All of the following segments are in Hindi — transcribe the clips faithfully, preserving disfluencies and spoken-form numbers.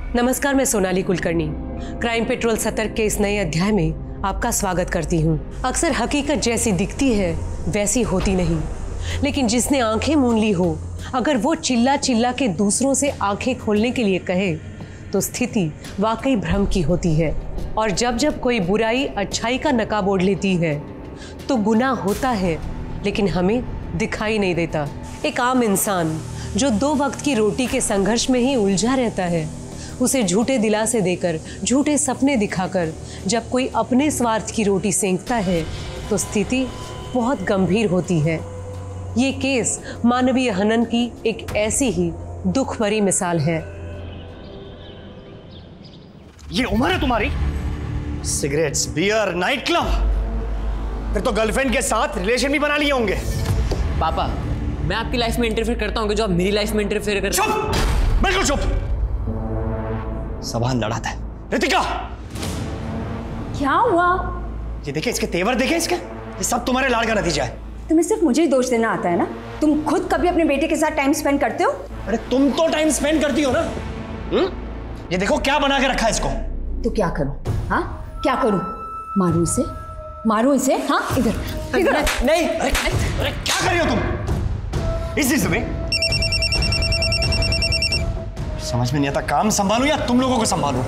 नमस्कार, मैं सोनाली कुलकर्णी क्राइम पेट्रोल सतर्क के इस नए अध्याय में आपका स्वागत करती हूँ। अक्सर हकीकत जैसी दिखती है वैसी होती नहीं, लेकिन जिसने आंखें मूंद ली हो, अगर वो चिल्ला चिल्ला के दूसरों से आंखें खोलने के लिए कहे तो स्थिति वाकई भ्रम की होती है। और जब जब कोई बुराई अच्छाई का नकाब ओढ़ लेती है तो गुनाह होता है, लेकिन हमें दिखाई नहीं देता। एक आम इंसान जो दो वक्त की रोटी के संघर्ष में ही उलझा रहता है, उसे झूठे दिलासे देकर, झूठे सपने दिखाकर जब कोई अपने स्वार्थ की रोटी सेंकता है तो स्थिति बहुत गंभीर होती है। ये केस मानवीय हनन की एक ऐसी ही दुख भरी मिसाल है। ये उम्र है तुम्हारी? सिगरेट्स, बियर, नाइट क्लब, फिर तो गर्लफ्रेंड के साथ रिलेशन भी बना लिए होंगे। पापा, मैं आपकी लाइफ में इंटरफेयर करता हूँ जो आप मेरी लाइफ में इंटरफेयर कर रहे हैं? चुप, बिल्कुल चुप। सवाल लड़ाता है। रितिका, क्या हुआ? ये देखे, इसके तेवर देखे, इसके ये सब तुम्हारे लाड़ का नतीजा है। तुम्हें सिर्फ मुझे ही दोष देना आता है ना? तुम खुद कभी अपने बेटे के साथ टाइम स्पेंड करते हो? अरे तुम तो टाइम स्पेंड करती हो ना। हुँ? ये देखो क्या बना के रखा है इसको। तो क्या करूं? हाँ, क्या करूं? मारूं इसे? मारूं इसे? हाँ, इधर इधर। नहीं, अरे, अरे क्या कर रही हो तुम इसी समय? समझ में नहीं आता, काम संभालूं या तुम लोगों को संभालूं?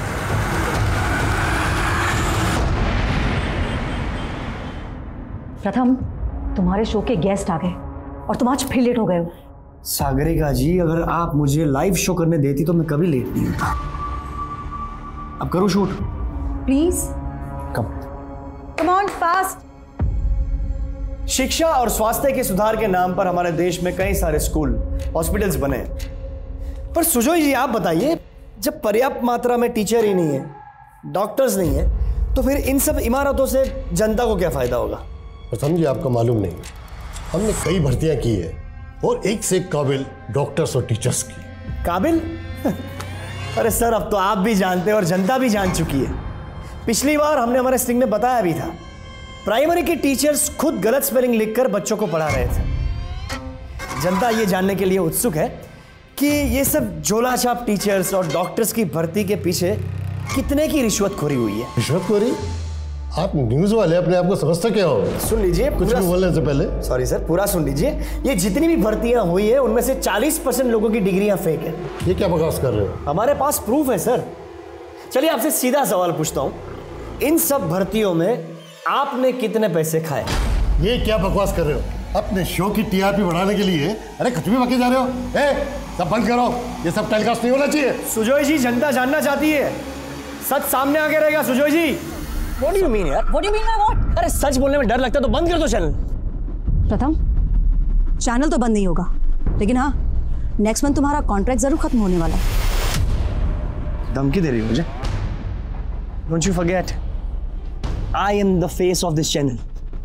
प्रथम, तुम्हारे शो के गेस्ट आ गए और तुम आज फिर लेट हो गए हो। सागरिका जी, अगर आप मुझे लाइव शो करने देती तो मैं कभी लेट नहीं होता। अब करूं शूट? प्लीज कब? Come on, fast. शिक्षा और स्वास्थ्य के सुधार के नाम पर हमारे देश में कई सारे स्कूल, हॉस्पिटल्स बने, पर सुजोय जी आप बताइए, जब पर्याप्त मात्रा में टीचर ही नहीं है, डॉक्टर्स नहीं है, तो फिर इन सब इमारतों से जनता को क्या फायदा होगा? प्रथम जी, आपका मालूम नहीं, हमने कई भर्तियां की है और एक से एक काबिल डॉक्टर्स और टीचर्स की। काबिल? अरे सर, अब तो आप भी जानते हैं और जनता भी जान चुकी है। पिछली बार हमने हमारे स्टिंग में बताया भी था, प्राइमरी के टीचर्स खुद गलत स्पेलिंग लिखकर बच्चों को पढ़ा रहे थे। जनता ये जानने के लिए उत्सुक है कि ये सब झोलाछाप टीचर्स और डॉक्टर्स की भर्ती के पीछे कितने की रिश्वतखोरी हुई है। रिश्वतखोरी? आप न्यूज वाले अपने आप को समझते क्या हो? सुन लीजिए, कुछ भी बोलने से पहले। सॉरी सर, पूरा सुन लीजिए। ये जितनी भी भर्तियां हुई है उनमें से चालीस परसेंट लोगों की डिग्रियां फेक है। ये क्या बकवास कर रहे हो? हमारे पास प्रूफ है सर। चलिए आपसे सीधा सवाल पूछता हूं, इन सब भर्तियों में आपने कितने पैसे खाए? ये क्या बकवास कर रहे हो? अपने शो की टीआरपी बढ़ाने के लिए अरे कुछ भी बके जा रहे हो। ए, सब बंद करो, ये सब टेलीकास्ट नहीं होना चाहिए। सुजोय जी, जनता जानना चाहती है, सच सामने आके रहेगा। सुजोय जी, What do you mean यार? What do you mean by what? अरे सच बोलने में डर लगता है तो बंद कर दो चैनल। प्रथम, चैनल तो बंद नहीं होगा, लेकिन हाँ, नेक्स्ट मंथ तुम्हारा कॉन्ट्रैक्ट जरूर खत्म होने वाला है। धमकी दे रही हो मुझे? Don't you forget, I am the face of this channel.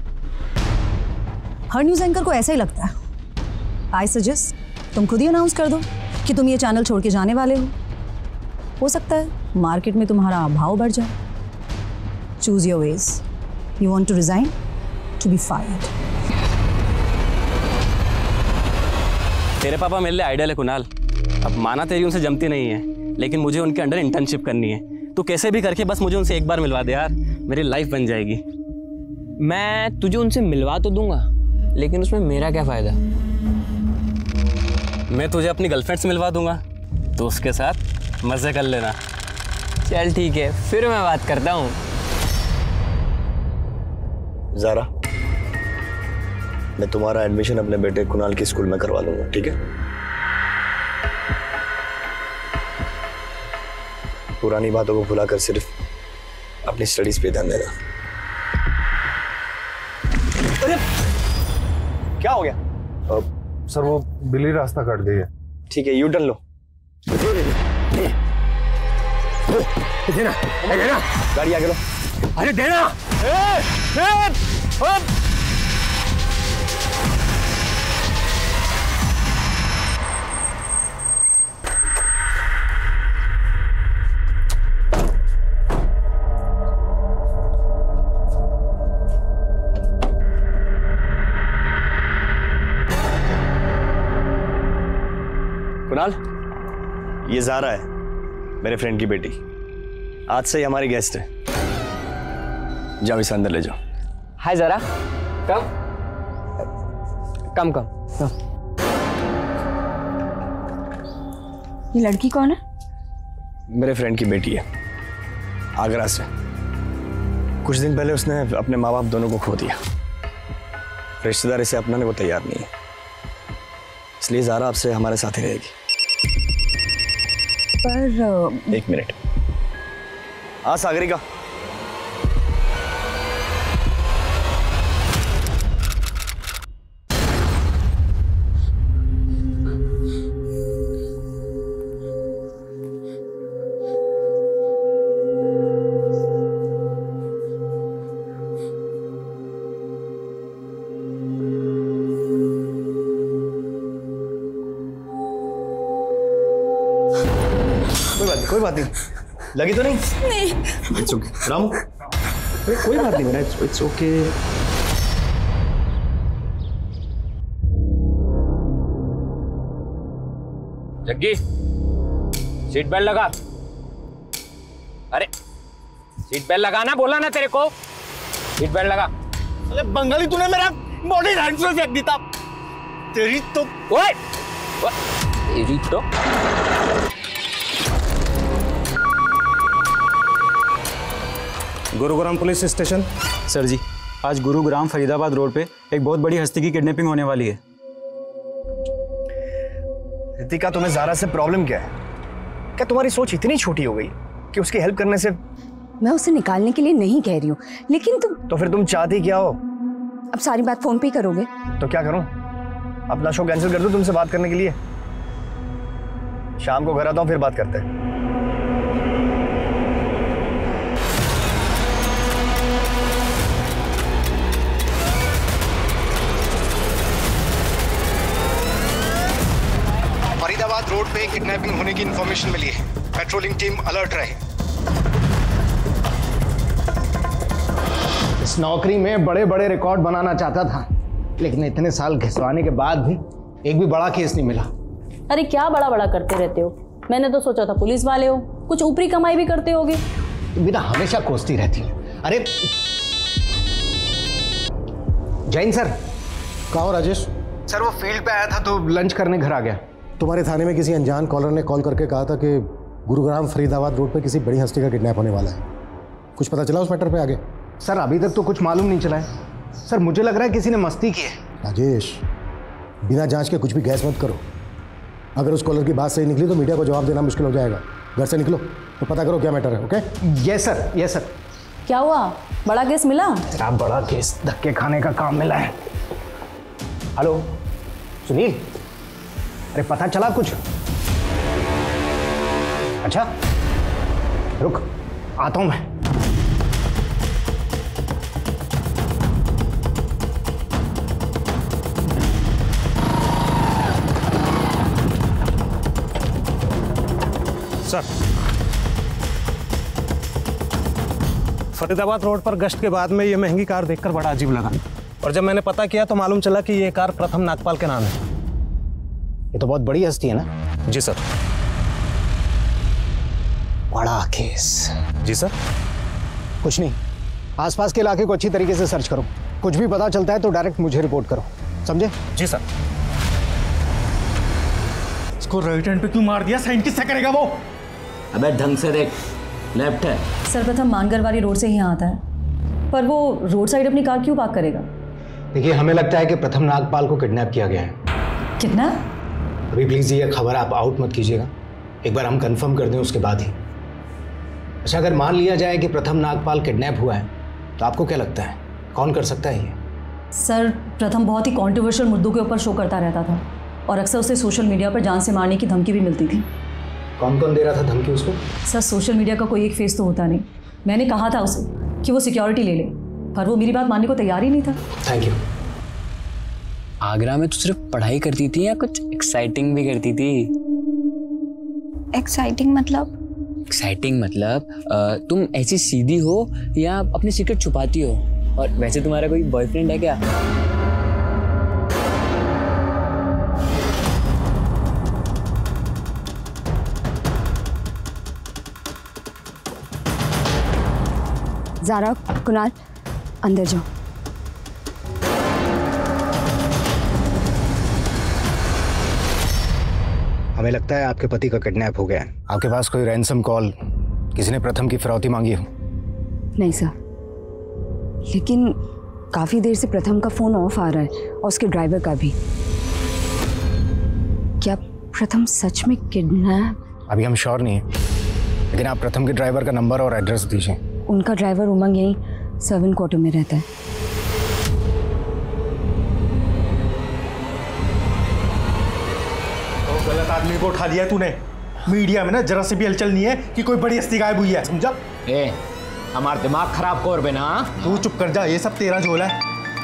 हर न्यूज एंकर को ऐसा ही लगता है। आई सजेस्ट तुम खुद ही अनाउंस कर दो कि तुम ये चैनल छोड़ के जाने वाले हो। हो सकता है मार्केट में तुम्हारा भाव बढ़ जाए। Choose your wage. You want to resign, to be fired. तेरे पापा मेरे लिए आइडियल है कुणाल। अब माना तेरी उनसे जमती नहीं है, लेकिन मुझे उनके अंडर इंटर्नशिप करनी है। तू कैसे भी करके बस मुझे उनसे एक बार मिलवा दे यार, मेरी लाइफ बन जाएगी। मैं तुझे उनसे मिलवा तो दूंगा, लेकिन उसमें मेरा क्या फायदा? मैं तुझे अपनी गर्लफ्रेंड से मिलवा दूंगा, तो उसके साथ मजे कर लेना। चल ठीक है, फिर मैं बात करता हूँ। ज़ारा, मैं तुम्हारा एडमिशन अपने बेटे कुणाल के स्कूल में करवा लूंगा, ठीक है? पुरानी बातों को भुलाकर सिर्फ अपनी स्टडीज पे ध्यान देना। अरे क्या हो गया? आ, सर वो बिल्ली रास्ता काट गई है। ठीक है, यू टर्न लो। देना, देना। गाड़ी आगे लो। अरे देना। ए, ए, कुणाल, ये ज़ारा है, मेरे फ्रेंड की बेटी, आज से ही हमारी गेस्ट है। जाओ इसे अंदर ले जाओ। हाय जरा कम कम कम, कम। ये लड़की कौन है? मेरे फ्रेंड की बेटी है, आगरा से। कुछ दिन पहले उसने अपने माँ बाप दोनों को खो दिया। रिश्तेदार इसे अपनाने को तैयार नहीं है, इसलिए ज़ारा आपसे हमारे साथ ही रहेगी। पर एक मिनट। हाँ सागरिका, कोई बात नहीं, लगी तो नहीं? नहीं। इट्स ओके रामू, कोई बात नहीं मेरा, it's okay. Jaggi seat belt लगा। अरे सीट बेल्ट लगाना बोला ना तेरे को, सीट बेल्ट लगा। अरे बंगाली, तूने मेरा बॉडी राइट में फेंक दी था। तेरी तो ओए तेरी तो Gurugram police station. Sir ji, आज गुरुग्राम फरीदाबाद रोड पे एक बहुत बड़ी हस्ती की किडनैपिंग होने वाली है। रितिका, तुम्हें ज़ारा से प्रॉब्लम क्या है? क्या तुम्हारी सोच इतनी छोटी हो गई कि उसकी हेल्प करने से? मैं उसे निकालने के लिए नहीं कह रही हूँ, लेकिन तुम तो फिर तुम चाहती क्या हो? अब सारी बात फोन पे ही करोगे? तो क्या करूं? अपना शो कैंसिल कर दूं तुमसे बात करने के लिए? शाम को घर आता हूं, फिर बात करते हैं। फरीदाबाद रोड पे किडनैपिंग होने की इंफॉर्मेशन मिली है। पेट्रोलिंग टीम अलर्ट रहे। इस नौकरी में बड़े बड़े रिकॉर्ड बनाना चाहता था, लेकिन इतने साल घिसवाने के बाद भी एक भी बड़ा केस नहीं मिला। अरे क्या बड़ा बड़ा करते रहते हो? मैंने तो सोचा था पुलिस वाले हो, कुछ ऊपरी कमाई भी करते होगे। बिना हमेशा कोसती रहती हो। अरे जैन सर। कहाँ हो राजेश? सर वो फील्ड पे आया था तो लंच करने घर आ गया। तुम्हारे थाने में किसी अनजान कॉलर ने कॉल करके कहा था कि गुरुग्राम फरीदाबाद रोड पर किसी बड़ी हस्ती का किडनैप होने वाला है। कुछ पता चला उस मैटर पे आगे? सर अभी तक तो कुछ मालूम नहीं चला है। सर मुझे लग रहा है किसी ने मस्ती की है। राजेश, बिना जांच के कुछ भी गैस मत करो। अगर उस कॉलर की बात सही निकली तो मीडिया को जवाब देना मुश्किल हो जाएगा। घर से निकलो तो पता करो क्या मैटर है। Okay? Yes sir, yes sir. क्या हुआ, बड़ा केस मिला? तेरा बड़ा केस धक्के खाने का काम मिला है। हेलो सुनील, अरे पता चला कुछ? अच्छा रुक, आता हूं मैं। सर, फरीदाबाद रोड पर गश्त के बाद में ये महंगी कार देखकर बड़ा अजीब लगा, और जब मैंने पता किया तो मालूम चला कि ये कार प्रथम नागपाल के नाम है। ये तो बहुत बड़ी हस्ती है ना? जी सर। बड़ा केस। जी सर। कुछ नहीं, आसपास के इलाके को अच्छी तरीके से सर्च करो। कुछ भी पता चलता है तो डायरेक्ट मुझे रिपोर्ट करो, समझे? जी सर। इसको राइट हैंड पे क्यों मार दिया? साइंटिस्ट क्या करेगा वो? अबे ढंग से देख, लेफ्ट है। सर प्रथम मानगर वाली रोड से ही आता है, पर वो रोड साइड अपनी कार क्यों पार्क करेगा? देखिए, हमें लगता है कि प्रथम नागपाल को किडनैप किया गया है। कितना? अभी प्लीज ये खबर आप आउट मत कीजिएगा, एक बार हम कंफर्म कर दें उसके बाद ही। अच्छा, अगर मान लिया जाए कि प्रथम नागपाल किडनैप हुआ है तो आपको क्या लगता है कौन कर सकता है ये? सर प्रथम बहुत ही कॉन्ट्रोवर्शियल मुद्दों के ऊपर शो करता रहता था, और अक्सर उसे सोशल मीडिया पर जान से मारने की धमकी भी मिलती थी। कौन कौन दे रहा था धमकी उसको? सर सोशल मीडिया का कोई एक फेस तो होता नहीं। मैंने कहा था उसे कि वो सिक्योरिटी ले ले, पर वो मेरी बात मानने को तैयार ही नहीं था। Thank you. आगरा में तो सिर्फ पढ़ाई करती थी या कुछ एक्साइटिंग भी करती थी? एक्साइटिंग मतलब? एक्साइटिंग मतलब आ, तुम ऐसी सीधी हो या अपनी सीक्रेट छुपाती हो? और वैसे तुम्हारा कोई बॉयफ्रेंड है क्या? ज़ारा, कुणाल, अंदर जाओ। हमें लगता है आपके पति का किडनैप हो गया है। आपके पास कोई रैंसम कॉल, किसी ने प्रथम की फिरौती मांगी हो? नहीं सर, लेकिन काफ़ी देर से प्रथम का फ़ोन ऑफ आ रहा है और उसके ड्राइवर का भी। क्या प्रथम सच में किडनैप? अभी हम श्योर नहीं है, लेकिन आप प्रथम के ड्राइवर का नंबर और एड्रेस दीजिए। उनका ड्राइवर उमंग यहीं सर्वेंट क्वार्टर में रहता है। तो गलत आदमी को उठा दिया तूने। मीडिया में ना जरा से भी हलचल नहीं है कि कोई बड़ी हस्ती गायब हुई है, समझा? ए, हमारा दिमाग खराब कर बे ना। तू चुप कर जा, ये सब तेरा झोला है।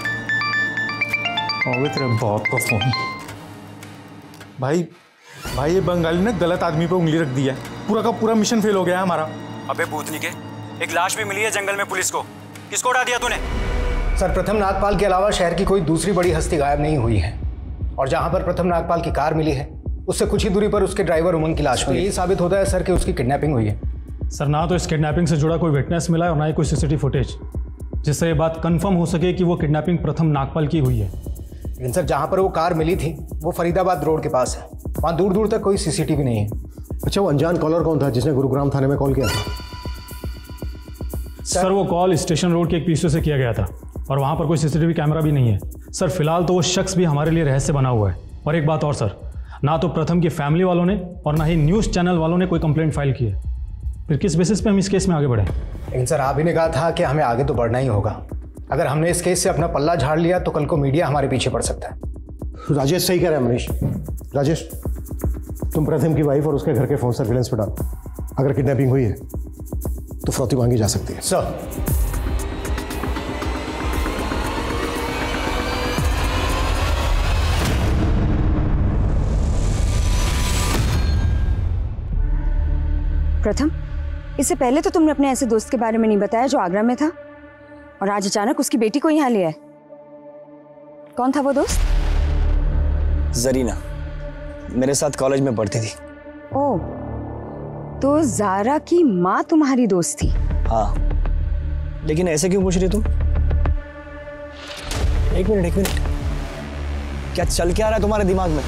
तेरे बाप का फोन। भाई भाई ये बंगाली ने गलत आदमी पे उंगली रख दी है। पूरा का पूरा मिशन फेल हो गया है हमारा। अबे भूतनी के, एक लाश भी मिली है जंगल में पुलिस को। किसको उड़ा दिया तूने? सर, प्रथम नागपाल के अलावा शहर की कोई दूसरी बड़ी हस्ती गायब नहीं हुई है, और जहां पर प्रथम नागपाल की कार मिली है उससे कुछ ही दूरी पर उसके ड्राइवर उमंग की लाश मिली। यही साबित होता है सर कि उसकी किडनैपिंग हुई है। सर, ना तो इस किडनैपिंग से जुड़ा कोई विटनेस मिला है और ना ही कोई सीसीटीवी फुटेज जिससे ये बात कंफर्म हो सके कि वो किडनैपिंग प्रथम नागपाल की हुई है। लेकिन सर, जहां पर वो कार मिली थी वो फरीदाबाद रोड के पास है, वहां दूर दूर तक कोई सीसीटीवी नहीं है। अच्छा, वो अनजान कॉलर कौन था जिसने गुरुग्राम थाने में कॉल किया था? सर, वो कॉल स्टेशन रोड के एक पीसीओ से किया गया था और वहां पर कोई सीसीटीवी कैमरा भी नहीं है। सर, फिलहाल तो वो शख्स भी हमारे लिए रहस्य बना हुआ है। और एक बात और सर, ना तो प्रथम की फैमिली वालों ने और ना ही न्यूज़ चैनल वालों ने कोई कंप्लेंट फाइल की है। फिर किस बेसिस पे हम इस केस में आगे बढ़े? लेकिन सर, आप ही ने कहा था कि हमें आगे तो बढ़ना ही होगा। अगर हमने इस केस से अपना पल्ला झाड़ लिया तो कल को मीडिया हमारे पीछे पड़ सकता है। राजेश सही कह रहा है मनीष। राजेश, तुम प्रथम की वाइफ और उसके घर के फोन सर्विलेंस पे डालो। अगर किडनैपिंग हुई है तो फिरौती मांगी जा सकती है। सर, प्रथम, इससे पहले तो तुमने अपने ऐसे दोस्त के बारे में नहीं बताया जो आगरा में था, और आज अचानक उसकी बेटी को यहाँ लिया है। कौन था वो दोस्त? जरीना, मेरे साथ कॉलेज में पढ़ती थी। ओह, तो ज़ारा की माँ तुम्हारी दोस्त थी? हाँ, लेकिन ऐसे क्यों पूछ रही तुम? एक मिनट एक मिनट, क्या चल क्या रहा है तुम्हारे दिमाग में?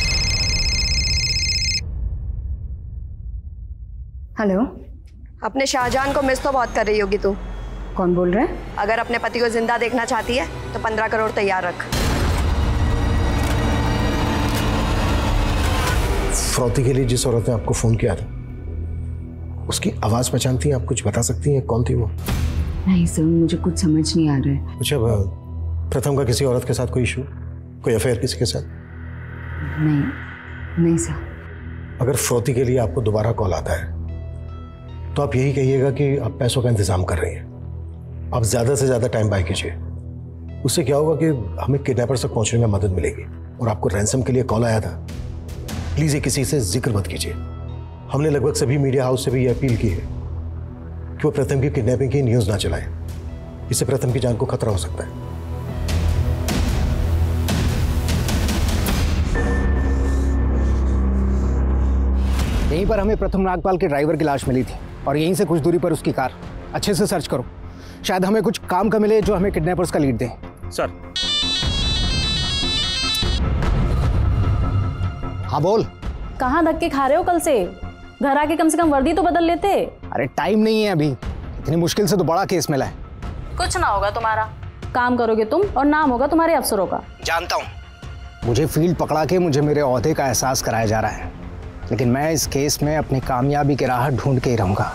हेलो, अपने शाहजहान को मिस तो बहुत कर रही होगी तू। कौन बोल रहा है? अगर अपने पति को जिंदा देखना चाहती है तो पंद्रह करोड़ तैयार रख। फिरौती के लिए जिस औरत ने आपको फोन किया था, उसकी आवाज पहचानती हैं आप? कुछ बता सकती हैं कौन थी वो? नहीं सर, मुझे कुछ समझ नहीं आ रहा है। अच्छा, प्रथम का किसी औरत के साथ कोई इशू, कोई अफेयर किसी के साथ? नहीं नहीं सर। अगर फिरौती के लिए आपको दोबारा कॉल आता है तो आप यही कहिएगा कि आप पैसों का इंतजाम कर रही हैं। आप ज्यादा से ज्यादा टाइम बाय कीजिए। उससे क्या होगा कि हमें किडनैपर्स तक पहुंचने में मदद मिलेगी। और आपको रैंसम के लिए कॉल आया था, प्लीज ये किसी से जिक्र मत कीजिए। हमने लगभग सभी मीडिया हाउस से भी ये अपील की है कि वो प्रथम की किडनैपिंग की न्यूज ना चलाएं। इससे प्रथम की जान को खतरा हो सकता है। यहीं पर हमें प्रथम नागपाल के ड्राइवर की लाश मिली थी और यहीं से कुछ दूरी पर उसकी कार। अच्छे से सर्च करो, शायद हमें कुछ काम का मिले जो हमें किडनैपर्स का लीड दे। सर। हाँ बोल। कहाँ धक्के खा रहे हो कल से? घर आके कम से कम वर्दी तो बदल लेते। अरे टाइम नहीं है अभी, इतनी मुश्किल से तो बड़ा केस मिला है। कुछ ना होगा तुम्हारा, काम करोगे तुम और नाम होगा तुम्हारे अफसरों का। जानता हूँ, मुझे फील्ड पकड़ा के मुझे मेरे ओहदे का एहसास कराया जा रहा है, लेकिन मैं इस केस में अपनी कामयाबी की राह ढूंढ के ही रहूंगा।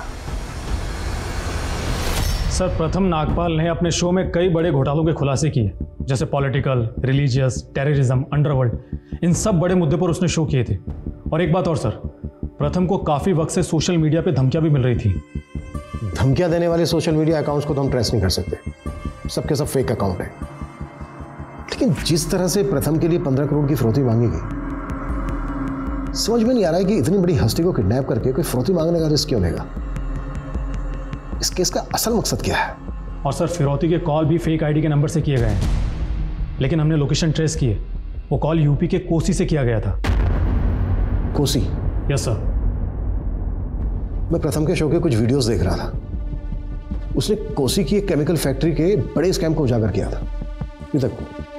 सर, प्रथम नागपाल ने अपने शो में कई बड़े घोटालों के खुलासे किए, जैसे पॉलिटिकल, रिलीजियस, टेररिज्म, अंडरवर्ल्ड। इन सब बड़े मुद्दे पर उसने शो किए थे। और एक बात और सर, प्रथम को काफी वक्त से सोशल मीडिया पे धमकियां भी मिल रही थी। धमकियां देने वाले सोशल मीडिया अकाउंट्स को तो हम ट्रेस नहीं कर सकते, सबके सब फेक अकाउंट है। लेकिन जिस तरह से प्रथम के लिए पंद्रह करोड़ की फिरौती मांगी गई, समझ में नहीं आ रहा है कि इतनी बड़ी हस्ती को किडनैप करके कोई फिरौती मांगने का रिस्क क्यों लेगा। इस केस का असल मकसद क्या है? और सर, फिरौती के कॉल भी फेक आईडी के नंबर से किए गए हैं, लेकिन हमने लोकेशन ट्रेस की है। वो कॉल यूपी के कोसी से किया गया था। कोसी? Yes sir. मैं प्रथम के शो के कुछ वीडियोस देख रहा था। उसने कोसी की एक केमिकल फैक्ट्री के बड़े स्कैम को उजागर किया था। ये तक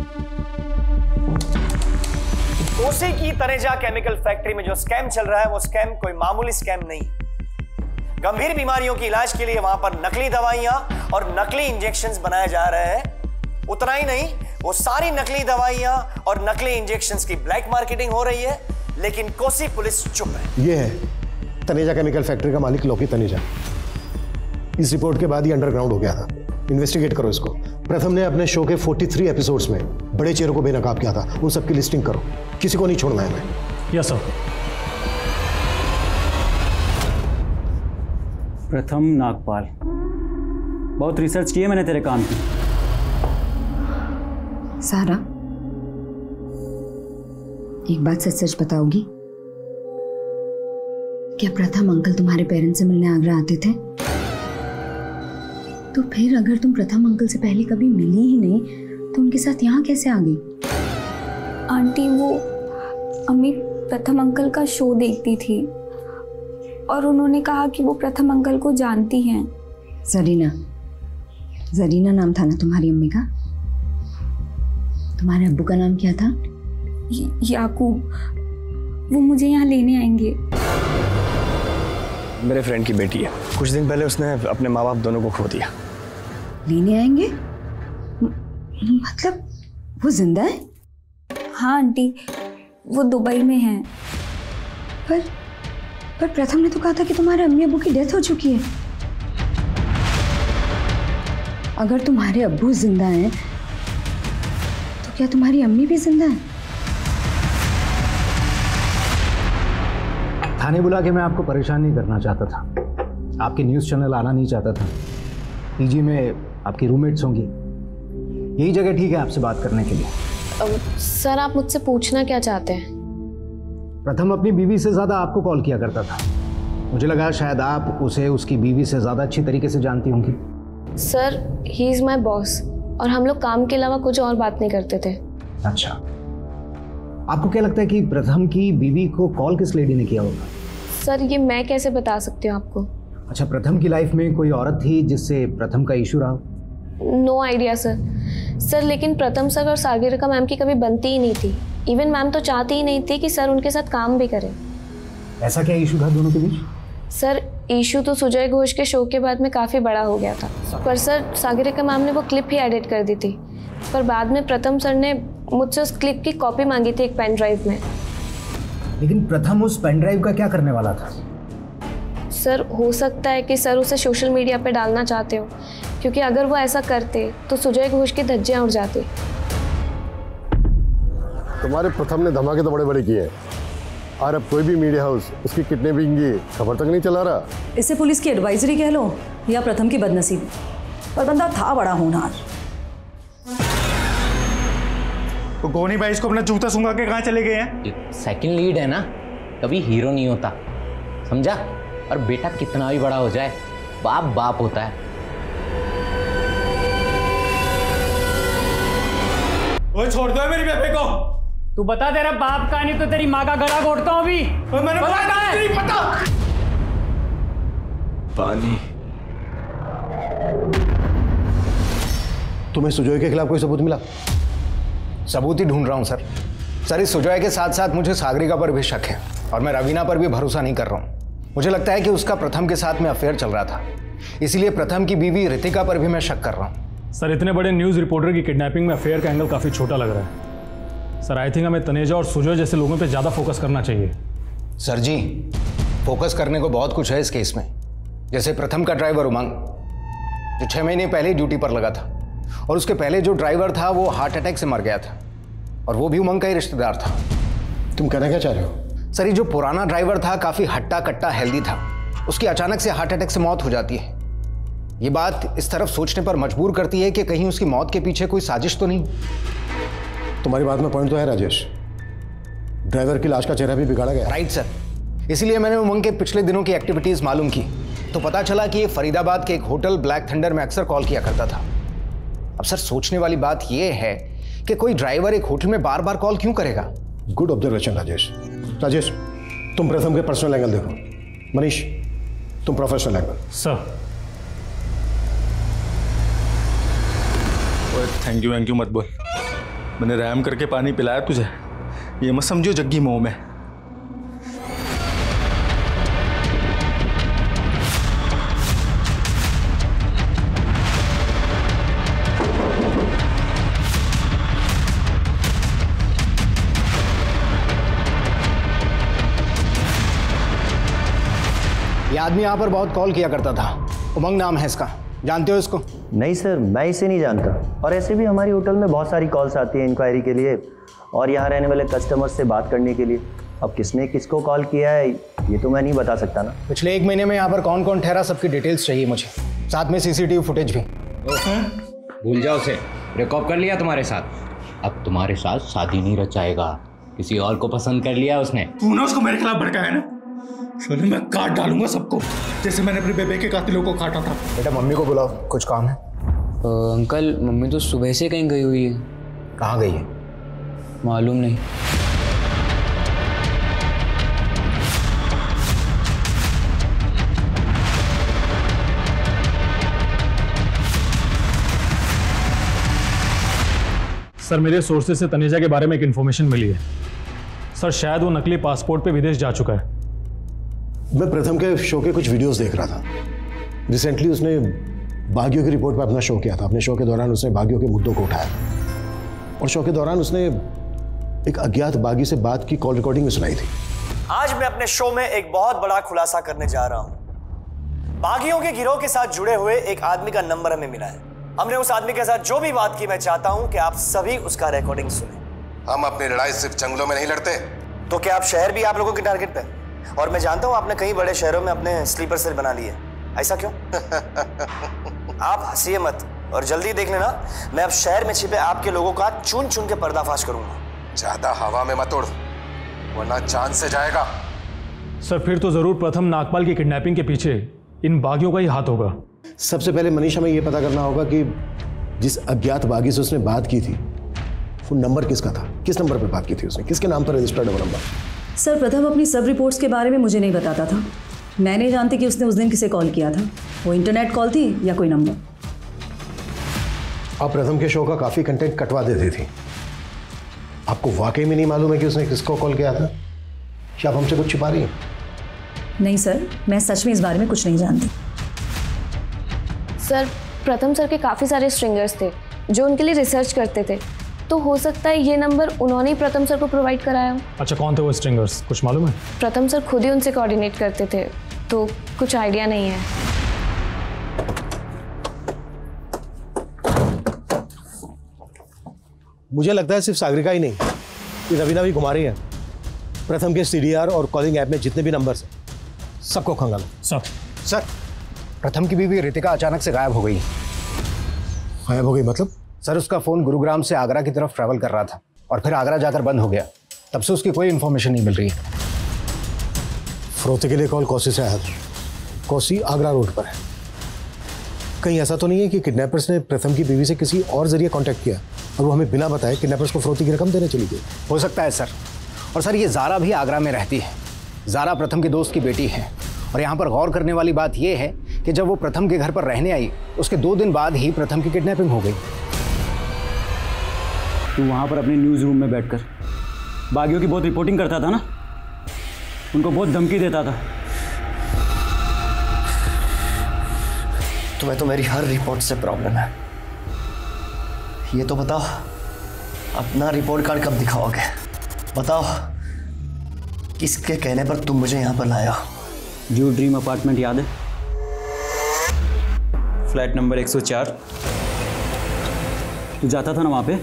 कोसी की तनेजा केमिकल फैक्ट्री में जो स्कैम चल रहा है वो स्कैम कोई मामूली स्कैम नहीं। गंभीर बीमारियों की इलाज के लिए वहां पर नकली दवाइयां और नकली इंजेक्शंस बनाए जा रहे हैं। उतना ही नहीं, वो सारी नकली दवाइयां और नकली इंजेक्शंस की ब्लैक मार्केटिंग हो रही है, लेकिन कोसी पुलिस चुप है। ये है तनेजा केमिकल फैक्ट्री का मालिक लोकी तनेजा। इस रिपोर्ट के बाद ही अंडरग्राउंड हो गया था। इन्वेस्टिगेट करो इसको। प्रथम ने अपने शो के तैंतालीस एपिसोड्स में बड़े चेहरों को बेनकाब किया था, उन सबकी लिस्टिंग करो, किसी को नहीं छोड़ना है। मैं यस सर। प्रथम नागपाल, बहुत रिसर्च की है मैंने तेरे काम की। सारा, एक बात सच सच बताओगी? क्या प्रथम अंकल तुम्हारे पेरेंट्स से मिलने आगरा आते थे? तो फिर अगर तुम प्रथम अंकल से पहले कभी मिली ही नहीं तो उनके साथ यहाँ कैसे आ गई? आंटी, वो अम्मी प्रथम अंकल का शो देखती थी और उन्होंने कहा कि वो प्रथम अंकल को जानती हैं। जरीना, जरीना नाम था ना तुम्हारी अम्मी का? तुम्हारे अब्बू का नाम क्या था? याकूब। वो मुझे यहाँ लेने आएंगे। मेरे फ्रेंड की बेटी है। कुछ दिन पहले उसने अपने माँ बाप दोनों को खो दिया। लेने आएंगे? मतलब वो जिंदा है? हाँ आंटी, वो दुबई में है। पर पर प्रथम ने तो कहा था कि तुम्हारे अम्मी अब्बू की डेथ हो चुकी है। अगर तुम्हारे अब्बू जिंदा हैं तो क्या तुम्हारी अम्मी भी जिंदा है? थाने बुला के मैं आपको परेशान नहीं करना चाहता था। आपके न्यूज़ चैनल आना नहीं चाहता था। पीजी में आपकी रूममेट्स होंगी, यही जगह ठीक है आपसे बात करने के लिए। uh, सर, आप मुझसे पूछना क्या चाहते हैं? प्रथम अपनी बीवी से ज़्यादा आपको कॉल किया करता था। मुझे लगा शायद आप उसे उसकी बीवी से ज़्यादा अच्छी तरीके से जानती होंगी। Sir, he is my boss और हम लोग काम के अलावा कुछ और बात नहीं करते थे। अच्छा, आपको क्या लगता है कि प्रथम की बीवी को कॉल किस लेडी ने किया होगा? सर, ये मैं कैसे बता सकती हूँ आपको? अच्छा, प्रथम की लाइफ में कोई औरत थी जिससे प्रथम का इशू रहा? No idea sir. सर, लेकिन प्रथम सर और सागरिका मैम की कभी बनती ही नहीं थी। इवन मैम तो चाहती ही नहीं थी कि सर उनके साथ काम भी करें। ऐसा क्या इशू था दोनों के बीच? सर, इशू तो सुजय घोष के शो के बाद में काफ़ी बड़ा हो गया था, पर सर सागरिका मैम ने वो क्लिप ही एडिट कर दी थी। पर बाद में प्रथम सर ने मुझसे उस क्लिप की कॉपी मांगी थी एक पेन ड्राइव में। लेकिन प्रथम उस पेन ड्राइव का क्या करने वाला था? सर, हो सकता है कि सर उसे सोशल मीडिया पे डालना चाहते हो, क्योंकि अगर वो ऐसा करते तो सुजय घोष की धज्जियां उड़ जाती। तुम्हारे प्रथम ने धमाके तो बड़े बड़े किए हैं और अब कोई भी मीडिया हाउस उसकी किडनैपिंग की खबर तक नहीं चला रहा। इसे पुलिस की एडवाइजरी कह लो या प्रथम की बदनसीबी, पर बंदा था बड़ा होनहार। तो गोनी भाई इसको अपना जूता सूंघा के कहाँ चले गए हैं? सेकंड लीड है ना, कभी हीरो नहीं होता, समझा? और बेटा कितना भी बड़ा हो जाए, बाप बाप होता है। ओए छोड़ दो मेरी बेबे को। तू बता, तेरा बाप का नहीं तो तेरी माँ का गला घोटता हूँ अभी। मैंने पता नहीं पता। पानी। तुम्हें सुजय के खिलाफ कोई सबूत मिला? सबूत ही ढूंढ रहा हूं सर। सर, इस सुजय के साथ साथ मुझे सागरिका पर भी शक है और मैं रवीना पर भी भरोसा नहीं कर रहा हूं। मुझे लगता है कि उसका प्रथम के साथ में अफेयर चल रहा था, इसलिए प्रथम की बीवी रितिका पर भी मैं शक कर रहा हूं। सर, इतने बड़े न्यूज़ रिपोर्टर की किडनैपिंग में अफेयर का एंगल काफ़ी छोटा लग रहा है। सर, आई थिंक हमें तनेजा और सुजय जैसे लोगों पे ज़्यादा फोकस करना चाहिए। सर जी, फोकस करने को बहुत कुछ है इस केस में। जैसे प्रथम का ड्राइवर उमंग, जो छः महीने पहले ड्यूटी पर लगा था, और उसके पहले जो ड्राइवर था वो हार्ट अटैक से मर गया था, और वो भी उमंग का ही रिश्तेदार था। तुम कहना क्या चाह रहे हो? सर, ये जो पुराना ड्राइवर था काफ़ी हट्टा कट्टा हेल्दी था, उसकी अचानक से हार्ट अटैक से मौत हो जाती है। ये बात इस तरफ सोचने पर मजबूर करती है कि कहीं उसकी मौत के पीछे कोई साजिश तो नहीं। तुम्हारी बात में पॉइंट तो है राजेश, ड्राइवर की लाश का चेहरा भी बिगाड़ा गया। राइट सर, इसीलिए मैंने उमंग के पिछले दिनों की एक्टिविटीज़ मालूम की तो पता चला कि ये फरीदाबाद के एक होटल ब्लैक थंडर में अक्सर कॉल किया करता था। अब सर, सोचने वाली बात यह है कि कोई ड्राइवर एक होटल में बार बार कॉल क्यों करेगा? Good observation Rajesh. राजेश, तुम प्रथम के पर्सनल एंगल देखो। मनीष, तुम प्रोफेशनल एंगल। सर, ओए थैंक यू थैंक यू मत बोल, मैंने रैम करके पानी पिलाया तुझे, ये मत समझो जग्गी मोह में। ये आदमी यहाँ पर बहुत कॉल किया करता था, उमंग नाम है इसका, जानते हो इसको? नहीं सर, मैं इसे नहीं जानता। और ऐसे भी हमारी होटल में बहुत सारी कॉल्स आती हैं इंक्वायरी के लिए और यहाँ रहने वाले कस्टमर्स से बात करने के लिए। अब किसने किसको कॉल किया है ये तो मैं नहीं बता सकता ना। पिछले एक महीने में यहाँ पर कौन कौन ठहरा सबकी डिटेल्स चाहिए मुझे, साथ में सीसीटीवी फुटेज भी। भूल जाओ उसे, ब्रेकअप कर लिया तुम्हारे साथ, अब तुम्हारे साथ शादी नहीं रचाएगा, किसी और को पसंद कर लिया उसने। तूने उसको मेरे खिलाफ भड़काया है ना, सुनिए मैं काट डालूंगा सबको, जैसे मैंने अपने बेबे के कातिलों को काटा था। बेटा मम्मी को बुलाओ, कुछ काम है। आ, अंकल मम्मी तो सुबह से कहीं गई हुई है। कहाँ गई है? मालूम नहीं। सर मेरे सोर्सेज से तनेजा के बारे में एक इन्फॉर्मेशन मिली है। सर शायद वो नकली पासपोर्ट पे विदेश जा चुका है। मैं प्रथम के शो के कुछ वीडियोस देख रहा था। रिसेंटली उसने बागियों की रिपोर्ट पर अपना शो किया था। अपने शो के दौरान उसने बागियों के मुद्दों को उठाया और शो के दौरान उसने एक अज्ञात बागी से बात की कॉल रिकॉर्डिंग में सुनाई थी। आज मैं अपने शो में एक बहुत बड़ा खुलासा करने जा रहा हूं। बागियों के गिरोह के साथ जुड़े हुए एक आदमी का नंबर हमें मिला है। हमने उस आदमी के साथ जो भी बात की, मैं चाहता हूं कि आप सभी उसका रिकॉर्डिंग सुने। हम अपनी लड़ाई सिर्फ जंगलों में नहीं लड़ते। तो क्या आप शहर भी आप लोगों के टारगेट पे? और मैं जानता हूं आपने कई बड़े शहरों में अपने स्लीपर सेल बना लिए, ऐसा क्यों? आप हंसिए मत और जल्दी देख लेना, मैं अब शहर में छिपे आपके लोगों का चुन चुन के पर्दाफाश करूंगा। ज्यादा हवा में मत उड़ वरना जान से जाएगा। सर फिर तो जरूर प्रथम नागपाल की किडनैपिंग के पीछे इन बागियों का ही हाथ होगा। सबसे पहले मनीषा में यह पता करना होगा कि जिस अज्ञात बागी से उसने बात की थी वो नंबर किसका था, किस नंबर पर बात की थी उसने, किसके नाम पर रजिस्टर्ड है वो नंबर। सर प्रथम अपनी सब रिपोर्ट्स के बारे में मुझे नहीं बताता था। मैं नहीं जानती कि उसने उस दिन किसे कॉल किया था, वो इंटरनेट कॉल थी या कोई नंबर। आप प्रथम के शो का काफी कंटेंट कटवा देती थी। आपको वाकई में नहीं मालूम है कि उसने किसको कॉल किया था? क्या आप हमसे कुछ छिपा रही हैं? नहीं सर, मैं सच में इस बारे में कुछ नहीं जानती। सर प्रथम सर के काफ़ी सारे स्ट्रिंगर्स थे जो उनके लिए रिसर्च करते थे, तो हो सकता है ये नंबर उन्होंने ही प्रथम सर को प्रोवाइड कराया हो। अच्छा कौन थे वो स्ट्रिंगर्स, कुछ मालूम है? प्रथम सर खुद ही उनसे कोऑर्डिनेट करते थे, तो कुछ आइडिया नहीं है। मुझे लगता है सिर्फ सागरिका ही नहीं, ये रवीना भी घुमा रही है। प्रथम के सीडीआर और कॉलिंग ऐप में जितने भी नंबर्स हैं सबको खंगालो। सर सर प्रथम की बीवी रितिका अचानक से गायब हो गई। गायब हो गई मतलब? सर उसका फोन गुरुग्राम से आगरा की तरफ ट्रैवल कर रहा था और फिर आगरा जाकर बंद हो गया, तब से उसकी कोई इन्फॉर्मेशन नहीं मिल रही है। फरोख्त के लिए कॉल कौसी से आया था। कौसी आगरा रोड पर है। कहीं ऐसा तो नहीं है कि किडनैपर्स ने प्रथम की बीवी से किसी और जरिए कांटेक्ट किया और वो हमें बिना बताए किडनैपर्स को फरोख्ती की रकम देने चली गई? हो सकता है सर। और सर ये ज़ारा भी आगरा में रहती है। ज़ारा प्रथम के दोस्त की बेटी है। और यहाँ पर गौर करने वाली बात यह है कि जब वो प्रथम के घर पर रहने आई उसके दो दिन बाद ही प्रथम की किडनैपिंग हो गई। तू वहाँ पर अपने न्यूज़ रूम में बैठकर बागियों की बहुत रिपोर्टिंग करता था ना, उनको बहुत धमकी देता था। तुम्हें तो मेरी हर रिपोर्ट से प्रॉब्लम है। ये तो बताओ अपना रिपोर्ट कार्ड कब दिखाओगे? बताओ किसके कहने पर तुम मुझे यहाँ पर लाया? जो ड्रीम अपार्टमेंट याद है? फ्लैट नंबर एक सौ चार। तू जाता था ना वहाँ पे?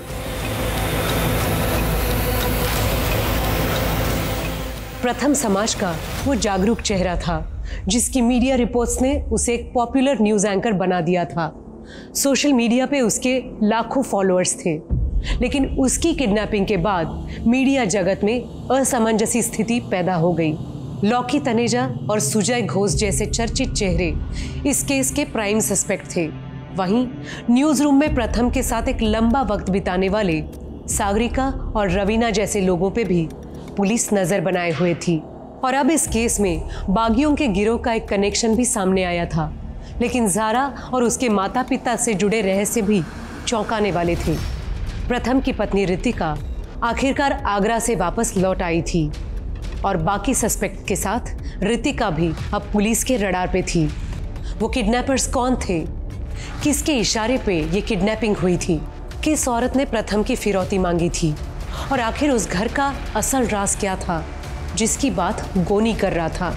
प्रथम समाज का वो जागरूक चेहरा था जिसकी मीडिया रिपोर्ट्स ने उसे एक पॉपुलर न्यूज़ एंकर बना दिया था। सोशल मीडिया पे उसके लाखों फॉलोअर्स थे, लेकिन उसकी किडनैपिंग के बाद मीडिया जगत में असमंजसी स्थिति पैदा हो गई। लौकी तनेजा और सुजय घोष जैसे चर्चित चेहरे इस केस के प्राइम सस्पेक्ट थे। वहीं न्यूज़ रूम में प्रथम के साथ एक लंबा वक्त बिताने वाले सागरिका और रवीना जैसे लोगों पे भी पुलिस नजर बनाए हुए थी। और अब इस केस में बागियों के गिरोह का एक कनेक्शन भी सामने आया था, लेकिन ज़ारा और उसके माता पिता से जुड़े रहस्य भी चौंकाने वाले थे। प्रथम की पत्नी रितिका आखिरकार आगरा से वापस लौट आई थी और बाकी सस्पेक्ट के साथ रितिका भी अब पुलिस के रडार पे थी। वो किडनैपर्स कौन थे? किसके इशारे पे ये किडनैपिंग हुई थी? किस औरत ने प्रथम की फिरौती मांगी थी? और आखिर उस घर का असल राज क्या था जिसकी बात गोनी कर रहा था?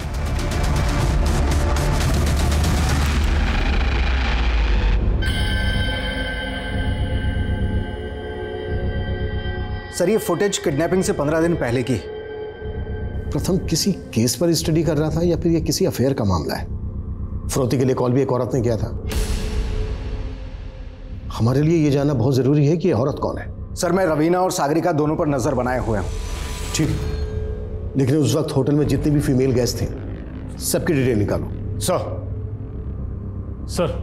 सर, ये फुटेज किडनैपिंग से पंद्रह दिन पहले की। प्रथम किसी केस पर स्टडी कर रहा था या फिर ये किसी अफेयर का मामला है? फिरौती के लिए कॉल भी एक औरत ने किया था। हमारे लिए ये जानना बहुत जरूरी है कि ये औरत कौन है। सर, मैं रवीना और सागरिका दोनों पर नजर बनाए हुए हूं। ठीक, लेकिन उस वक्त होटल में जितनी भी फीमेल गेस्ट थी सबकी डिटेल निकालो। Sir sir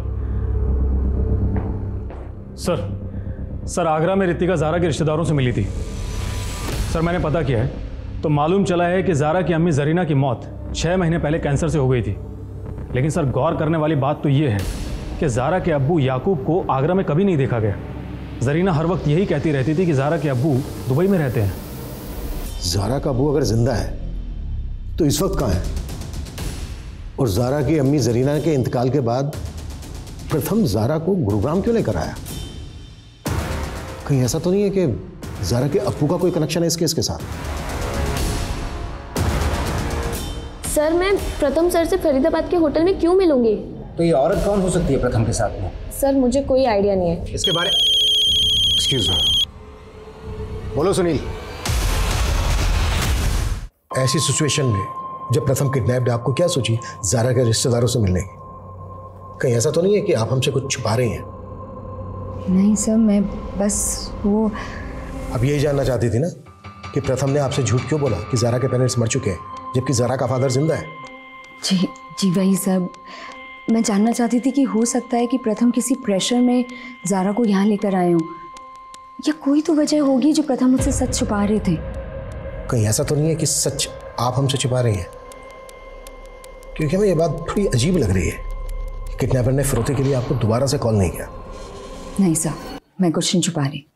sir sir Agra में रितिका ज़ारा के रिश्तेदारों से मिली थी। सर, मैंने पता किया है तो मालूम चला है कि ज़ारा की अम्मी जरीना की मौत छः महीने पहले कैंसर से हो गई थी। लेकिन सर, गौर करने वाली बात तो ये है कि ज़ारा के अब्बू याकूब को आगरा में कभी नहीं देखा गया। जरीना हर वक्त यही कहती रहती थी कि ज़ारा के अब्बू दुबई में रहते हैं। ज़ारा का अब्बू अगर जिंदा है तो इस वक्त कहाँ है? और ज़ारा की अम्मी जरीना के इंतकाल के बाद प्रथम ज़ारा को गुरुग्राम क्यों लेकर आया? कहीं ऐसा तो नहीं है कि ज़ारा के अब्बू का कोई कनेक्शन है इस केस के साथ? सर, मैं प्रथम सर से फरीदाबाद के होटल में क्यों मिलूंगी? तो ये औरत कौन हो सकती है प्रथम के साथ में? सर, मुझे कोई आइडिया नहीं है इसके बारे। एक्सक्यूज मी, बोलो सुनील। ऐसी सिचुएशन में जब प्रथम किडनैप्ड, आपको क्या सोची ज़ारा के रिश्तेदारों से मिलने की? कहीं ऐसा तो नहीं है कि आप हमसे कुछ छुपा रही हैं? नहीं सर, मैं बस वो अब यही जानना चाहती थी ना कि प्रथम ने आपसे झूठ क्यों बोला कि ज़ारा के पेरेंट्स मर चुके हैं जबकि ज़ारा का फादर जिंदा है? जी जी वही सर, मैं जानना चाहती थी कि हो सकता है कि प्रथम किसी प्रेशर में ज़ारा को यहाँ लेकर आए हों, या कोई तो वजह होगी जो प्रथम मुझसे सच छुपा रहे थे। कहीं ऐसा तो नहीं है कि सच आप हमसे छुपा रही हैं? क्योंकि हमें ये बात थोड़ी अजीब लग रही है कि किडनैपर ने फिरौती के लिए आपको दोबारा से कॉल नहीं किया। नहीं सर, मैं कुछ नहीं छुपा रही।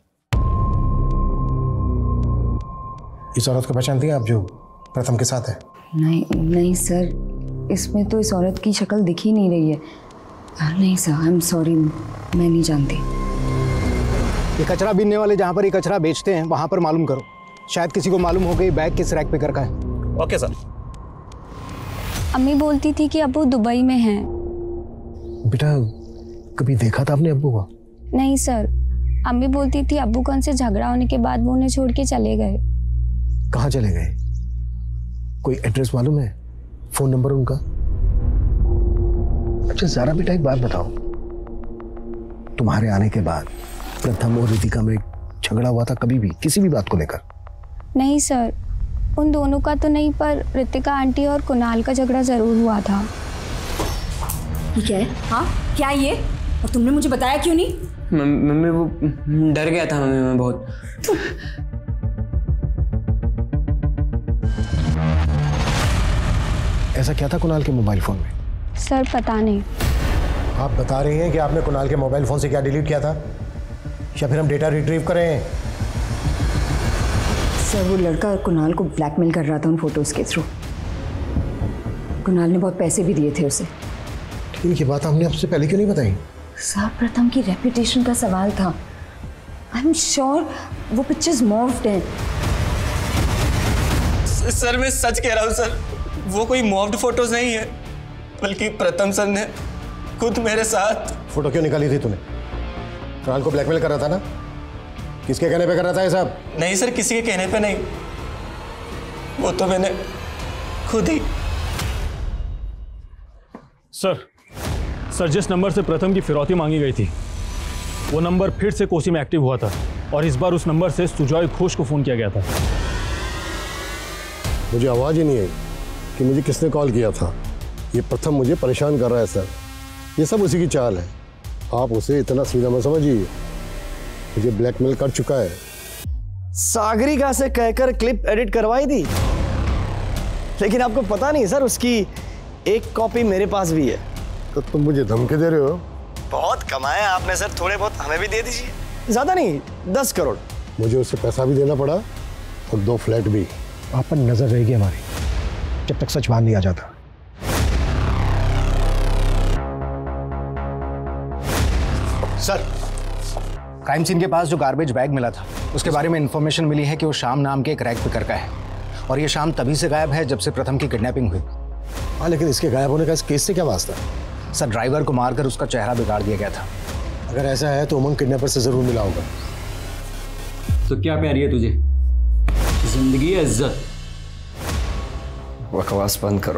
इस औरत को पहचानती हैं आप जो प्रथम के साथ है? नहीं नहीं सर, इसमें तो इस औरत की शक्ल दिख ही नहीं रही है। नहीं सर, आई एम सॉरी, मैं नहीं जानती। ये कचरा बीनने वाले जहाँ पर ये कचरा बेचते हैं वहाँ पर मालूम करो, शायद किसी को मालूम हो गई बैग किस रैक पे कर रखा है। Okay sir. अम्मी बोलती थी कि अब्बू दुबई में हैं। बेटा, कभी देखा था आपने अब्बू को? नहीं सर, अम्मी बोलती थी अब्बू का उनसे झगड़ा होने के बाद वो उन्हें छोड़ के चले गए। कहाँ चले गए? कोई एड्रेस मालूम है? फोन नंबर उनका? अच्छा ज़ारा बेटा, एक बात बताओ, तुम्हारे आने के बाद प्रथम और रितिका में झगड़ा हुआ था कभी भी किसी भी बात को लेकर? नहीं सर, उन दोनों का तो नहीं, पर रितिका आंटी और कुणाल का झगड़ा जरूर हुआ था। ये क्या है? हाँ क्या ये? और तुमने मुझे बताया क्यों नहीं? मम्मी वो डर गया था मम्मी, मैं बहुत। ऐसा क्या था कुणाल के मोबाइल फोन में? सर पता नहीं। आप बता रही हैं कि आपने कुणाल के मोबाइल फोन से क्या डिलीट किया था, या फिर हम डेटा रिट्रीव करें? सर, वो लड़का कुणाल को ब्लैकमेल कर रहा था उन फोटोज के थ्रू। कुणाल ने बहुत पैसे भी दिए थे उसे। ठीक है, बात हमने आपसे पहले क्यों नहीं बताई? सर, प्रथम की रेपुटेशन का सवाल था। आई एम श्योर वो पिक्चर्स मॉर्फ्ड हैं। सर, मैं सच कह रहा हूँ सर, वो कोई मॉर्फ्ड फोटोज नहीं है, बल्कि प्रथम सर ने खुद मेरे साथ। फोटो क्यों निकाली थी तूने? कुणाल को ब्लैकमेल कर रहा था ना? किसके कहने पे कर रहा था ये सब? नहीं सर, किसी के कहने पे नहीं, वो तो मैंने खुद ही। सर सर जिस नंबर से प्रथम की फिरौती मांगी गई थी वो नंबर फिर से कोसी में एक्टिव हुआ था, और इस बार उस नंबर से सुजॉय घोष को फोन किया गया था। मुझे आवाज ही नहीं आई कि मुझे किसने कॉल किया था। ये प्रथम मुझे परेशान कर रहा है सर, ये सब उसी की चाल है। आप उसे इतना सीधा मत समझिए, मुझे ब्लैकमेल कर चुका है। सागरिका से कहकर क्लिप एडिट करवाई थी, लेकिन आपको पता नहीं सर, उसकी एक कॉपी मेरे पास भी है। तो तुम मुझे धमकी दे रहे हो बहुत कमाया आपने सर, थोड़े बहुत हमें भी दे दीजिए। ज्यादा नहीं, दस करोड़। मुझे उससे पैसा भी देना पड़ा और दो फ्लैट भी। आप पर नजर रहेगी हमारी जब तक सच बाहर नहीं आ जाता। सर, क्राइम सीन के पास जो गार्बेज बैग मिला था उसके बारे में इंफॉर्मेशन मिली है कि वो शाम नाम के एक रैक पिकर का है और ये शाम तभी से गायब है जब से प्रथम की किडनैपिंग हुई। हाँ, लेकिन इसके गायब होने का इस केस से क्या वास्ता? सर, ड्राइवर को मारकर उसका चेहरा बिगाड़ दिया गया था। अगर ऐसा है तो उमंग किडनैपर से जरूर मिला होगा। तो क्या प्यारी है तुझे, जिंदगी या इज्जत? बकवास बंद करो।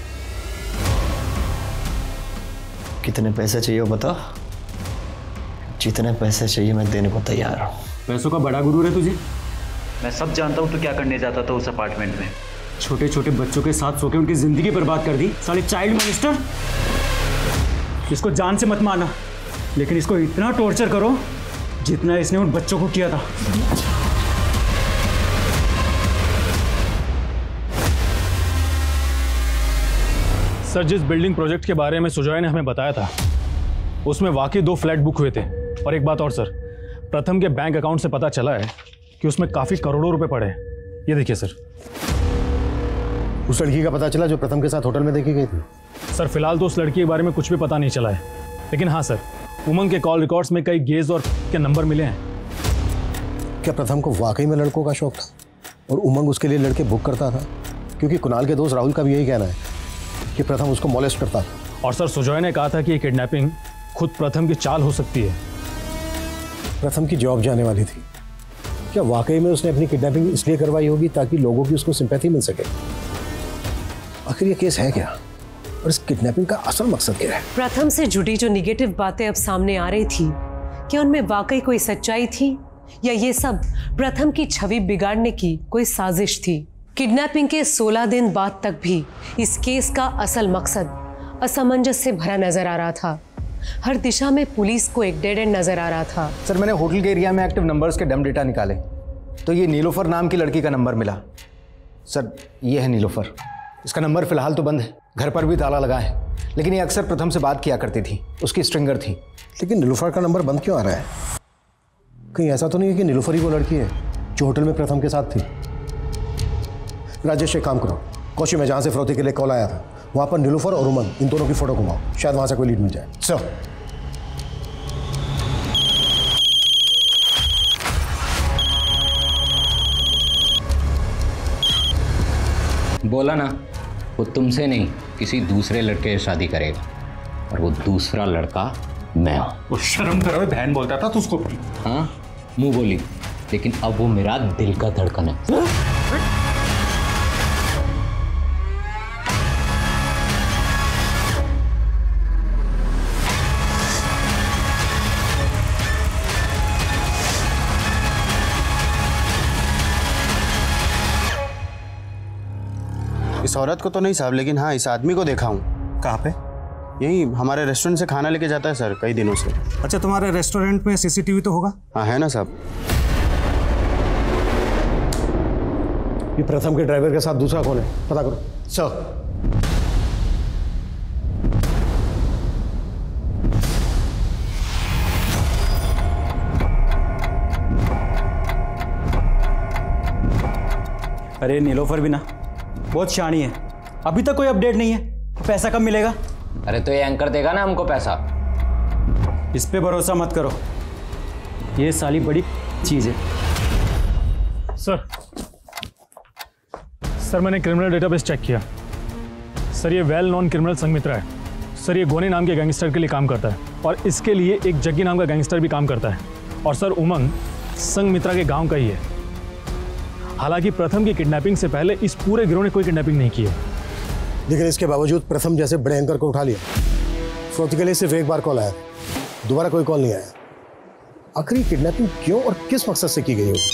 कितने पैसे चाहिए वो बताओ। जितने पैसे चाहिए मैं देने को तैयार हूँ। पैसों का बड़ा गुरूर है तुझे। मैं सब जानता हूँ तो क्या करने जाता था उस अपार्टमेंट में। छोटे छोटे बच्चों के साथ सो के उनकी जिंदगी बर्बाद कर दी, साले चाइल्ड मिनिस्टर। इसको जान से मत मारना, लेकिन इसको इतना टॉर्चर करो जितना इसने उन बच्चों को किया था। सर, जिस बिल्डिंग प्रोजेक्ट के बारे में सुजॉय ने हमें बताया था उसमें वाकई दो फ्लैट बुक हुए थे। और एक बात और सर, प्रथम के बैंक अकाउंट से पता चला है कि उसमें काफी करोड़ों रुपए पड़े हैं। ये देखिए सर। उस लड़की का पता चला जो प्रथम के साथ होटल में देखी गई थी? सर, फिलहाल तो उस लड़की के बारे में कुछ भी पता नहीं चला है, लेकिन हाँ सर, उमंग के कॉल रिकॉर्ड्स में कई गेज और के नंबर मिले हैं। क्या प्रथम को वाकई में लड़कों का शौक था और उमंग उसके लिए लड़के बुक करता था? क्योंकि कुणाल के दोस्त राहुल का भी यही कहना है कि प्रथम उसको मॉलेस्ट करता था। और सर, सुजॉय ने कहा था कि ये किडनैपिंग खुद प्रथम की चाल हो सकती है। प्रथम की जॉब जाने वाली थी, क्या वाकई में उसने अपनी किडनैपिंग इसलिए करवाई होगी ताकि लोगों की उसको सिंपैथी मिल सके? आखिर ये केस है क्या और इस किडनैपिंग का असल मकसद क्या है? प्रथम से जुड़ी जो निगेटिव बातें अब सामने आ रही थी, क्या उनमें वाकई कोई सच्चाई थी या ये सब प्रथम की छवि बिगाड़ने की कोई साजिश थी? किडनैपिंग के सोलह दिन बाद तक भी इस केस का असल मकसद असमंजस से भरा नजर आ रहा था। हर दिशा में पुलिस को एक डेड एंड नजर आ रहा था। सर, मैंने होटल के एरिया में एक्टिव नंबर्स के डम डेटा निकाले तो ये नीलोफर नाम की लड़की का नंबर मिला। सर, ये है नीलोफर। इसका नंबर फिलहाल तो बंद है, घर पर भी ताला लगा है, लेकिन ये अक्सर प्रथम से बात किया करती थी, उसकी स्ट्रिंगर थी। लेकिन नीलोफर का नंबर बंद क्यों आ रहा है? कहीं ऐसा तो नहीं है कि नीलोफर ही वो लड़की है जो होटल में प्रथम के साथ थी? राजेश, एक काम करो, कोची में जहाँ से फिरौती के लिए कॉल आया था वहाँ पर नीलोफर और उमंग इन दोनों की फोटो घुमाओ, शायद वहाँ से कोई लीड मिल जाए। सर, बोला ना, वो तुमसे नहीं किसी दूसरे लड़के से शादी करेगा और वो दूसरा लड़का मैं हूँ। वो शर्म करो, बहन बोलता था तू उसको। हाँ, मुंह बोली, लेकिन अब वो मेरा दिल का धड़कन है। इस औरत को तो नहीं साहब, लेकिन हाँ इस आदमी को देखा हूँ। कहाँ पे? यही हमारे रेस्टोरेंट से खाना लेके जाता है सर, कई दिनों से। अच्छा, तुम्हारे रेस्टोरेंट में सीसीटीवी तो होगा? हाँ है ना साहब। ये प्रथम के ड्राइवर के साथ दूसरा कौन है, पता करो। सर, अरे नीलोफर भी ना बहुत शानी है, अभी तक कोई अपडेट नहीं है। पैसा कब मिलेगा? अरे तो ये एंकर देगा ना हमको पैसा। इस पे भरोसा मत करो, ये साली बड़ी चीज है। सर सर मैंने क्रिमिनल डेटाबेस चेक किया। सर, ये वेल नॉन क्रिमिनल संगमित्रा है। सर, ये गोने नाम के गैंगस्टर के लिए काम करता है और इसके लिए एक जग्गी नाम का गैंगस्टर भी काम करता है। और सर, उमंग संगमित्रा के गांव का ही है। हालांकि प्रथम की किडनैपिंग से पहले इस पूरे गिरोह ने कोई किडनैपिंग नहीं की है, लेकिन इसके बावजूद प्रथम जैसे बड़े एंकर को उठा लिया। फिरौती के लिए सिर्फ एक बार कॉल आया, दोबारा कोई कॉल नहीं आया। आखिर किडनैपिंग क्यों और किस मकसद से की गई होगी?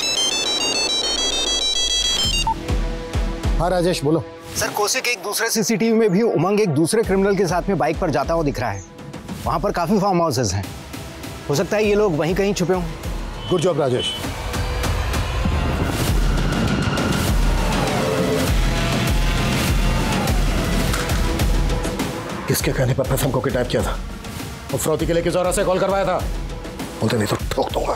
हाँ राजेश, बोलो। सर, कोसे के एक दूसरे सीसीटीवी में भी उमंग एक दूसरे क्रिमिनल के साथ में बाइक पर जाता हुआ दिख रहा है। वहां पर काफी फार्म हाउसेज हैं, हो सकता है ये लोग वहीं कहीं छुपे हों। Good job Rajesh. किसके कहने पर प्रथम को किडनैप किया था? और फिरौती के लिए किस और से कॉल करवाया था? बोलते नहीं तो ठोक दूंगा।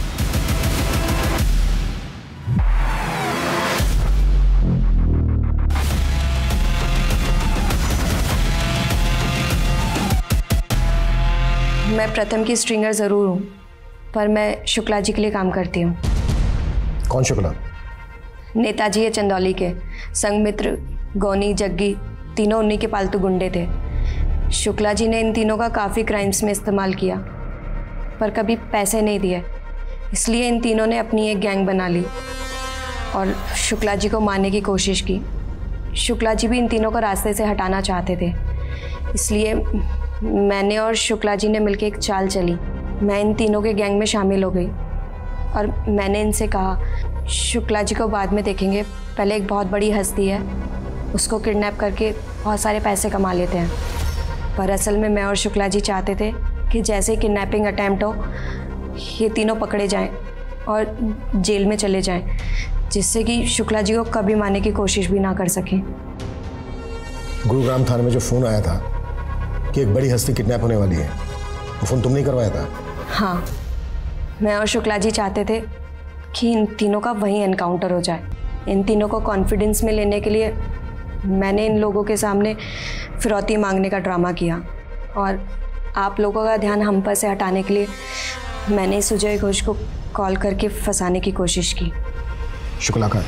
मैं प्रथम की स्ट्रिंगर ज़रूर हूँ, पर मैं शुक्ला जी के लिए काम करती हूँ। कौन शुक्ला? नेताजी है चंदौली के। संगमित्र, गौनी, जग्गी तीनों उन्हीं के पालतू गुंडे थे। शुक्ला जी ने इन तीनों का काफ़ी क्राइम्स में इस्तेमाल किया, पर कभी पैसे नहीं दिए। इसलिए इन तीनों ने अपनी एक गैंग बना ली और शुक्ला जी को मारने की कोशिश की। शुक्ला जी भी इन तीनों को रास्ते से हटाना चाहते थे, इसलिए मैंने और शुक्ला जी ने मिलकर एक चाल चली। मैं इन तीनों के गैंग में शामिल हो गई और मैंने इनसे कहा, शुक्ला जी को बाद में देखेंगे, पहले एक बहुत बड़ी हस्ती है, उसको किडनैप करके बहुत सारे पैसे कमा लेते हैं। पर असल में मैं और शुक्ला जी चाहते थे कि जैसे ही किडनैपिंग अटैम्प्ट हो, ये तीनों पकड़े जाएं और जेल में चले जाएं, जिससे कि शुक्ला जी को कभी मारने की कोशिश भी ना कर सकें। गुरुग्राम थाने में जो फ़ोन आया था कि एक बड़ी हस्ती किडनैप होने वाली है, वो फ़ोन तुमने करवाया था? हाँ, मैं और शुक्ला जी चाहते थे कि इन तीनों का वहीं एनकाउंटर हो जाए। इन तीनों को कॉन्फिडेंस में लेने के लिए मैंने इन लोगों के सामने फिरौती मांगने का ड्रामा किया और आप लोगों का ध्यान हम पर से हटाने के लिए मैंने सुजय घोष को कॉल करके फंसाने की कोशिश की। शुक्ला का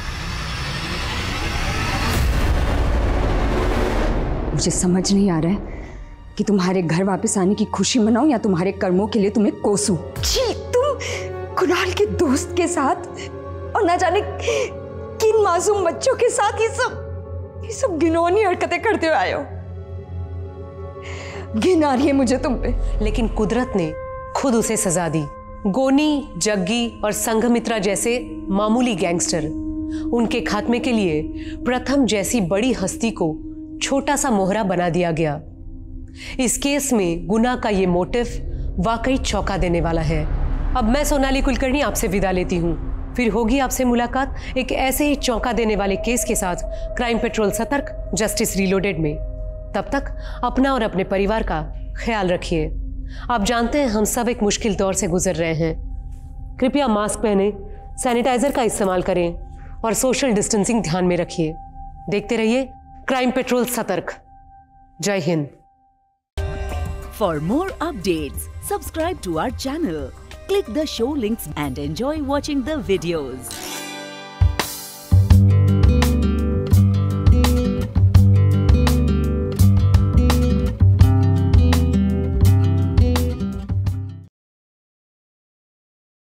मुझे समझ नहीं आ रहा है कि तुम्हारे घर वापस आने की खुशी मनाऊं या तुम्हारे कर्मों के लिए तुम्हें कोसूं। जी, तुम कुणाल के दोस्त के साथ और ना जाने किन मासूम बच्चों के साथ ये सब ये सब घिनौनी हरकतें करते हुए आए हो। घिन आ रही है मुझे तुम पे। लेकिन कुदरत ने खुद उसे सजा दी। गोनी, जग्गी और संघमित्रा जैसे मामूली गैंगस्टर, उनके खात्मे के लिए प्रथम जैसी बड़ी हस्ती को छोटा सा मोहरा बना दिया गया। इस केस में गुनाह का ये मोटिव वाकई चौंका देने वाला है। अब मैं सोनाली कुलकर्णी आपसे विदा लेती हूँ। फिर होगी आपसे मुलाकात एक ऐसे ही चौंका देने वाले केस के साथ Crime Patrol Satark, Justice Reloaded में। तब तक अपना और अपने परिवार का ख्याल रखिए। आप जानते हैं हम सब एक मुश्किल दौर से गुजर रहे हैं। कृपया मास्क पहने, सैनिटाइजर का इस्तेमाल करें और सोशल डिस्टेंसिंग ध्यान में रखिए। देखते रहिए क्राइम पेट्रोल सतर्क। जय Hind. For more updates, subscribe to our channel, click the show links and enjoy watching the videos.